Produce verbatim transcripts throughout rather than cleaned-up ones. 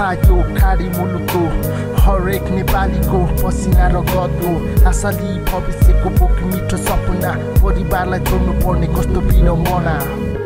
कथा यो खाडी मुलुकको हरेक नेपालीको पसिना र गद हो आशाली भविष्यको बोक मिठो सपना परिवारलाई छोड्नु पर्ने कस्तो पिरो मना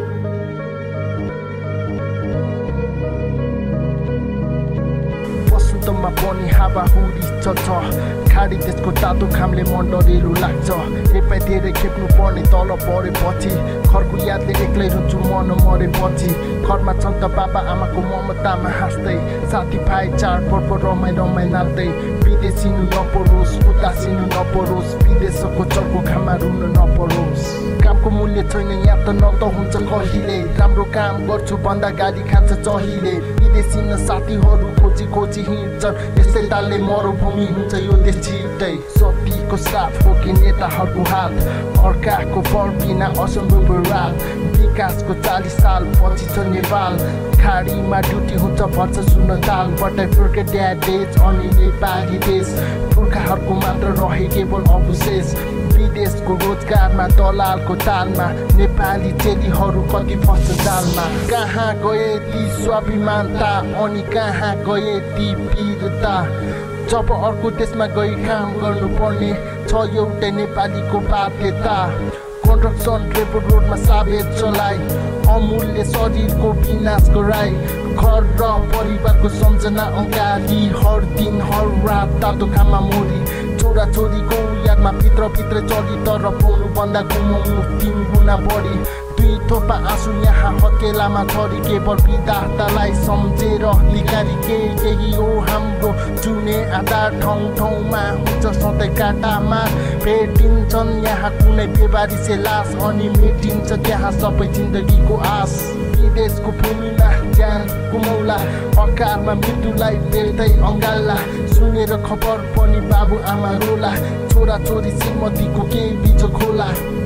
वसन्तमा पनि हावाहुरी चल्छ खाडी देशको तातो खामले मन डरेलो लाग्छ एपाइ धेरै खेप्नु पर्ने तल परेपछि घरको यादले एक्लै रुन्छु मन मरेपछि घरमा छन् त बाबा आमाको ममतामा हाँस्दै साथीभाइ चाडपर्व रमाइ रमाइ नाच्दै विदेशिनु नपरोस् उदासिनु नपरोस् विदेशको चर्को घाममा रुन नपरोस् कामको मूल्य छैन यहाँ त न त हुन्छ कहिले राम्रो काम गर्छु भन्दा गाडी खान्छ चहिले विदेशी न साथीहरू खोजी खोजी हिँड्छन् यस्तै तालले मरुभूमि हुन्छ यो देश छिटै सतीको साथ हो कि नेताहरूको हात अर्काको फल बिना असम्भव रात विकासको चालीस साल पछि छ नेपाल खाडीमा ड्युटी हुन्छ भन्छ सुन ताल but I forget that days अनि नेपाली देश पुर्खाहरूको मात्र रहे केवल अवशेष विदेशको रोजगारमा दलालको तालमा नेपाली चेलीहरू कति फस्छ जालमा कहाँ गए ती स्वाभिमानता अनि कहाँ गए ती वीरता जब अर्को देशमा गई काम गर्नुपर्ने छ एउटै नेपालीको बाध्यता कन्स्ट्रक्सन रेपो रोडमा साबेत चलाइ अमूल्य शरीरको विनाश गराई घर र परिवारको सम्झना अङ्गाली हर दिन हर रात तातो घाममा मोरी छोरा छोरीको यादमा भित्र भित्र चली तर पाउनु भन्दा गुमाउनु तिन गुणा बढी दुई थोपा आँसु यहाँ हकेलामा छरी केवल विधातालाई सम्झेर निकाली के यही हो हाम्रो जुने आधार ठाउँ ठाउँमा हुन्छ सधैँ काटामा भेटिन्छन् यहाँ कुनै बेबारी लास अनि मेटिन्छ त्यहाँ सबै जिन्दगीको आस विदेशको भूमिमा ज्यान गुमाउला अकारमा मृत्युलाई बेर्दै अङ्गाल्ला सुनेर खबर पनि बाबु आमा रोला छोरा छोरी श्रीमतीको केही बिच खोला